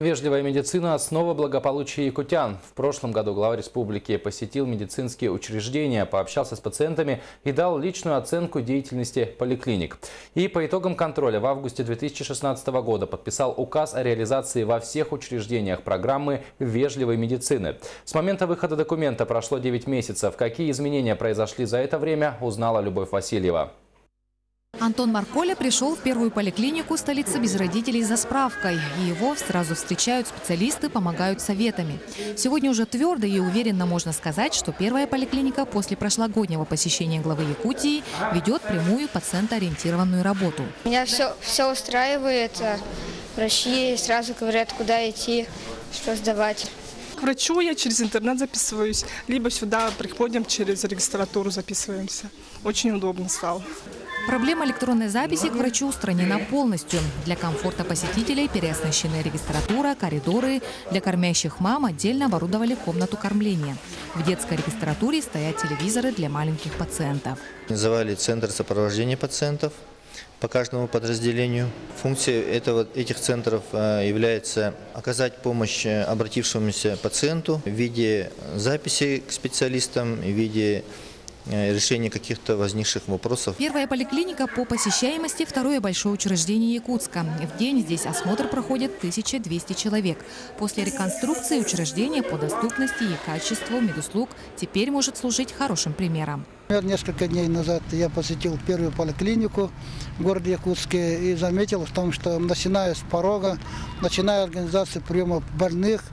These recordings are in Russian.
Вежливая медицина – основа благополучия якутян. В прошлом году глава республики посетил медицинские учреждения, пообщался с пациентами и дал личную оценку деятельности поликлиник. И по итогам контроля в августе 2016 года подписал указ о реализации во всех учреждениях программы вежливой медицины. С момента выхода документа прошло 9 месяцев. Какие изменения произошли за это время, узнала Любовь Васильева. Антон Марколя пришел в первую поликлинику столицы без родителей за справкой. И его сразу встречают специалисты, помогают советами. Сегодня уже твердо и уверенно можно сказать, что первая поликлиника после прошлогоднего посещения главы Якутии ведет прямую пациентоориентированную работу. Меня все устраивает. Врачи сразу говорят, куда идти, что сдавать. К врачу я через интернет записываюсь, либо сюда приходим через регистратуру записываемся. Очень удобно стало. Проблема электронной записи к врачу устранена полностью. Для комфорта посетителей переоснащены регистратура, коридоры. Для кормящих мам отдельно оборудовали комнату кормления. В детской регистратуре стоят телевизоры для маленьких пациентов. Называли центр сопровождения пациентов по каждому подразделению. Функция этих центров является оказать помощь обратившемуся пациенту в виде записи к специалистам, в виде решение каких-то возникших вопросов. Первая поликлиника по посещаемости – второе большое учреждение Якутска. В день здесь осмотр проходит 1200 человек. После реконструкции учреждение по доступности и качеству медуслуг теперь может служить хорошим примером. Несколько дней назад я посетил первую поликлинику в городе Якутске и заметил в том, что начиная с порога, начиная организацию приема больных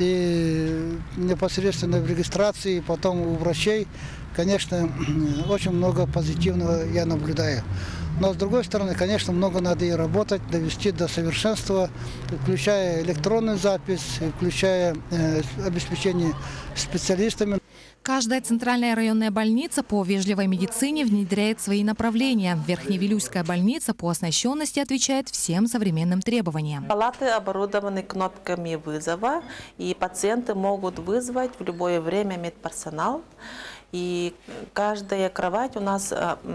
и непосредственно в регистрации, потом у врачей, конечно, очень много позитивного я наблюдаю. Но с другой стороны, конечно, много надо и работать, довести до совершенства, включая электронную запись, включая обеспечение специалистами. Каждая центральная районная больница по вежливой медицине внедряет свои направления. Верхневилюйская больница по оснащенности отвечает всем современным требованиям. Палаты оборудованы кнопками вызова, и пациенты могут вызвать в любое время медперсонал. И каждая кровать у нас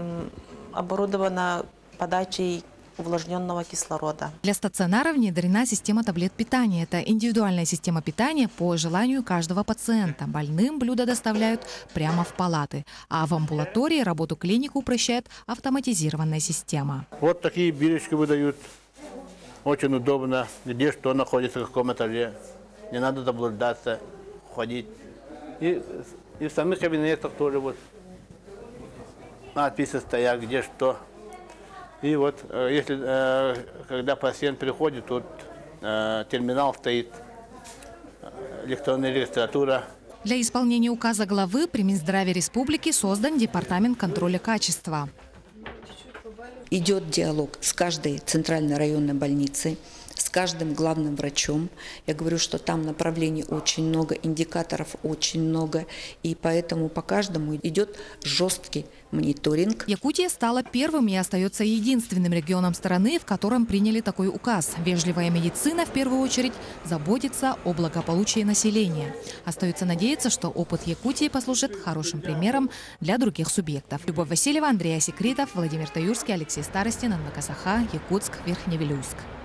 оборудована подачей увлажненного кислорода. Для стационара внедрена система таблет питания. Это индивидуальная система питания по желанию каждого пациента. Больным блюда доставляют прямо в палаты. А в амбулатории работу клинику упрощает автоматизированная система. Вот такие бирочки выдают. Очень удобно. Где что находится, в каком этаже. Не надо заблуждаться, ходить. И в самих кабинетах тоже вот надписи стоят, где что. И вот, если, когда пациент приходит, тут терминал стоит, электронная регистратура. Для исполнения указа главы при Минздраве республики создан департамент контроля качества. Идет диалог с каждой центральной районной больницей, с каждым главным врачом. Я говорю, что там направлений очень много, индикаторов очень много, и поэтому по каждому идет жесткий мониторинг. Якутия стала первым и остается единственным регионом страны, в котором приняли такой указ. Вежливая медицина в первую очередь заботится о благополучии населения. Остается надеяться, что опыт Якутии послужит хорошим примером для других субъектов. Любовь Васильева, Андрей Осекритов, Владимир Таюрский, Алексей Старостин, Анна Касаха, Якутск, Верхневилюйск.